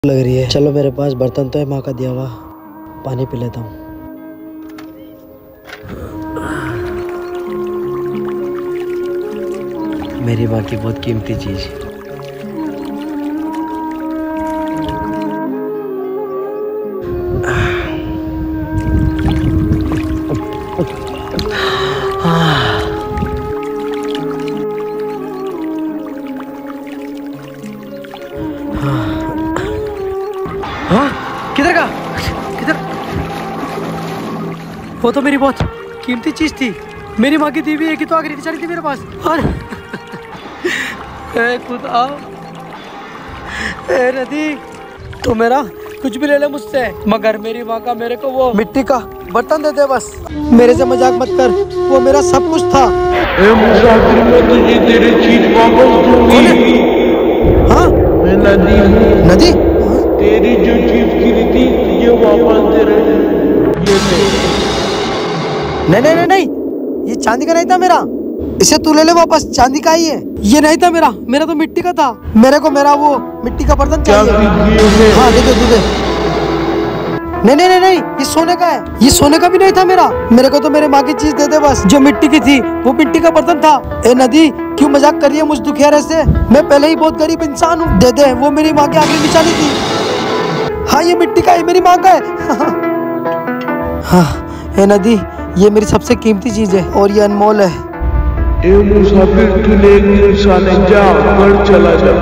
लग रही है। चलो मेरे पास बर्तन तो है, माँ का दिया हुआ, पानी पी लेता हूँ। मेरी माँ की बहुत कीमती चीज। किधर का किधर? वो तो मेरी बहुत कीमती चीज थी, मेरी माँ की दी हुई, एक ही तो आखिरी निशानी थी मेरे पास। और खुदा, नदी, तू मेरा कुछ भी ले ले मुझसे, मगर मेरी माँ का मेरे को वो मिट्टी का बर्तन दे दे बस। मेरे से मजाक मत कर, वो मेरा सब कुछ था। मुसाफिर, मैं तुझे तेरी चीज वापस दूंगी। हाँ, मैं नदी हूँ। नदी? तेरी जो चीज गिरी थी तुझे वापस दे रहे हैं। नहीं नहीं नहीं नहीं, ये चांदी का नहीं था मेरा, इसे तू ले ले वापस। चांदी का ही है, ये नहीं था मेरा, मेरा तो मिट्टी का था। मेरे को मेरा वो मिट्टी का बर्तन चाहिए। हाँ दे दे दे दे। नहीं नहीं नहीं नहीं, ये सोने का है, ये सोने का भी नहीं था मेरा। मेरे को तो मेरे माँ की चीज दे दे बस, जो मिट्टी की थी, वो मिट्टी का बर्तन था। ए नदी, क्यों मजाक कर रही है मुझ दुखियारे से? मैं पहले ही बहुत गरीब इंसान हूँ। दे दे, वो मेरी माँ की आखिरी निशानी थी। हाँ ये मिट्टी का है, मेरी माँ का है। हाँ ए नदी, ये मेरी सबसे कीमती चीज है और ये अनमोल है। ए मुसाफिर, तू एक इंसान है, जा घर चला जा।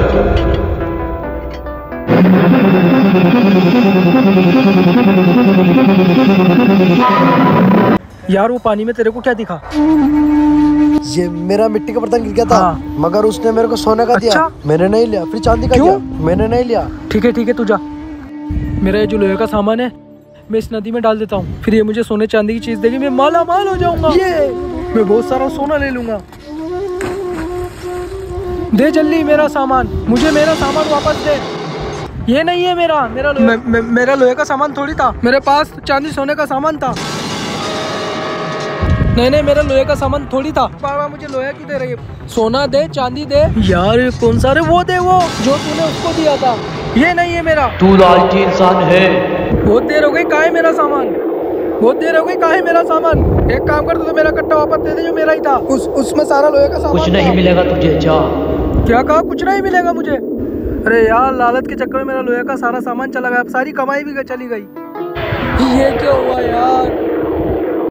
यार वो पानी में तेरे को क्या दिखा? ये मेरा मिट्टी का बर्तन गिर गया था। हाँ। मगर उसने मेरे को सोने का दिया। अच्छा? मैंने नहीं लिया। फिर चांदी का क्यों? दिया, मैंने नहीं लिया। ठीक है तू जा। मेरा ये जो लोहे का सामान है मैं इस नदी में डाल देता हूँ, फिर ये मुझे सोने चांदी की चीज देगी, मैं माला माल हो जाऊंगा। ये मैं बहुत सारा सोना ले लूंगा। दे जल्दी मेरा सामान, मुझे मेरा सामान वापस दे। ये नहीं है मेरा, मेरा लोहे का सामान थोड़ी था, मेरे पास चांदी सोने का सामान था। नहीं मेरा लोहे का सामान थोड़ी था। बार मुझे लोहे क्यों दे रही है? सोना दे, चांदी दे। यार ये कौन सा रे? वो दे, वो जो तूने उसको दिया था। ये नहीं है मेरा। तू लालची इंसान है। बहुत देर हो गई, कहाँ है मेरा सामान? बहुत देर हो गई, कहाँ है मेरा सामान? एक काम कर, तो मेरा कट्टा वापस दे दे जो मेरा ही था। उसमें सारा लोहे का सामान कुछ नहीं मिलेगा तुझे, जा। क्या कहा? कुछ नहीं मिलेगा मुझे? अरे यार, लालच के चक्कर में मेरा लोहे का सारा सामान चला गया, सारी कमाई भी चली गई। ये क्या हुआ यार?